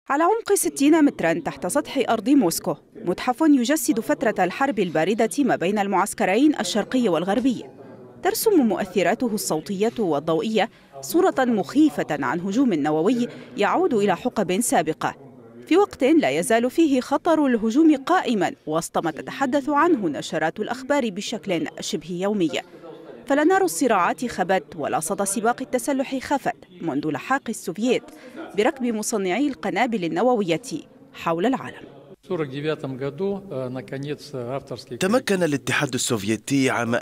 على عمق 60 متراً تحت سطح أرض موسكو، متحف يجسد فترة الحرب الباردة ما بين المعسكرين الشرقي والغربي. ترسم مؤثراته الصوتية والضوئية صورة مخيفة عن هجوم نووي يعود إلى حقب سابقة، في وقت لا يزال فيه خطر الهجوم قائماً وسط ما تتحدث عنه نشرات الأخبار بشكل شبه يومي. فلا نار الصراعات خبت ولا صدى سباق التسلح خفت منذ لحاق السوفييت بركب مصنعي القنابل النووية حول العالم. تمكن الاتحاد السوفيتي عام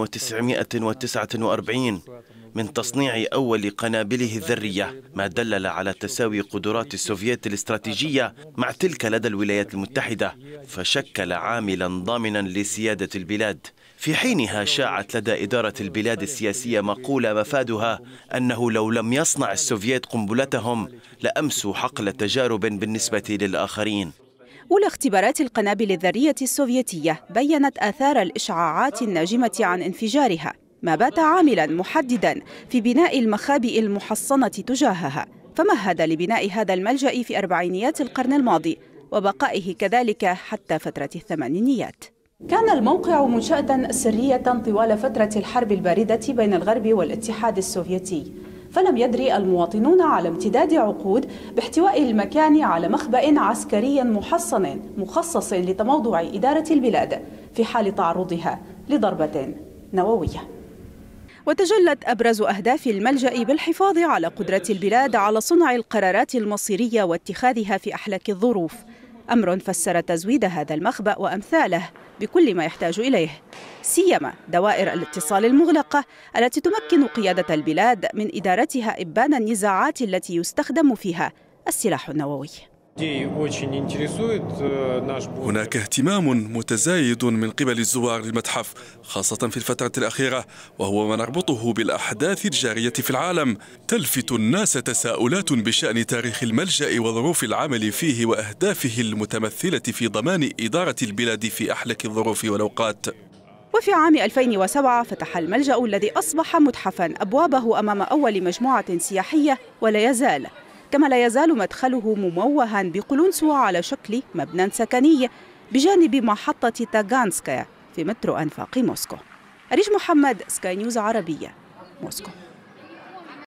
1949 من تصنيع أول قنابله الذرية، ما دلل على تساوي قدرات السوفييت الاستراتيجية مع تلك لدى الولايات المتحدة، فشكل عاملا ضامنا لسيادة البلاد. في حينها شاعت لدى إدارة البلاد السياسية مقولة مفادها أنه لو لم يصنع السوفييت قنبلتهم لأمسوا حقل تجارب بالنسبة للآخرين. أولى اختبارات القنابل الذرية السوفيتية بيّنت آثار الإشعاعات الناجمة عن انفجارها، ما بات عاملاً محدداً في بناء المخابئ المحصنة تجاهها، فمهد لبناء هذا الملجأ في أربعينيات القرن الماضي وبقائه كذلك حتى فترة الثمانينيات. كان الموقع منشأة سرية طوال فترة الحرب الباردة بين الغرب والاتحاد السوفيتي، فلم يدري المواطنون على امتداد عقود باحتواء المكان على مخبأ عسكري محصن مخصص لتموضع إدارة البلاد في حال تعرضها لضربة نووية. وتجلت أبرز أهداف الملجأ بالحفاظ على قدرة البلاد على صنع القرارات المصيرية واتخاذها في أحلك الظروف، أمر فسر تزويد هذا المخبأ وأمثاله بكل ما يحتاج إليه، سيما دوائر الاتصال المغلقة التي تمكن قيادة البلاد من إدارتها إبان النزاعات التي يستخدم فيها السلاح النووي. هناك اهتمام متزايد من قبل الزوار للمتحف، خاصة في الفترة الأخيرة، وهو ما نربطه بالأحداث الجارية في العالم. تلفت الناس تساؤلات بشأن تاريخ الملجأ وظروف العمل فيه وأهدافه المتمثلة في ضمان إدارة البلاد في أحلك الظروف والأوقات. وفي عام 2007 فتح الملجأ الذي أصبح متحفاً أبوابه أمام أول مجموعة سياحية، ولا يزال كما لا يزال مدخله مموها بقلنسوة على شكل مبنى سكني بجانب محطة تاغانسكايا في مترو أنفاق موسكو. أريج محمد، سكاي نيوز عربية، موسكو.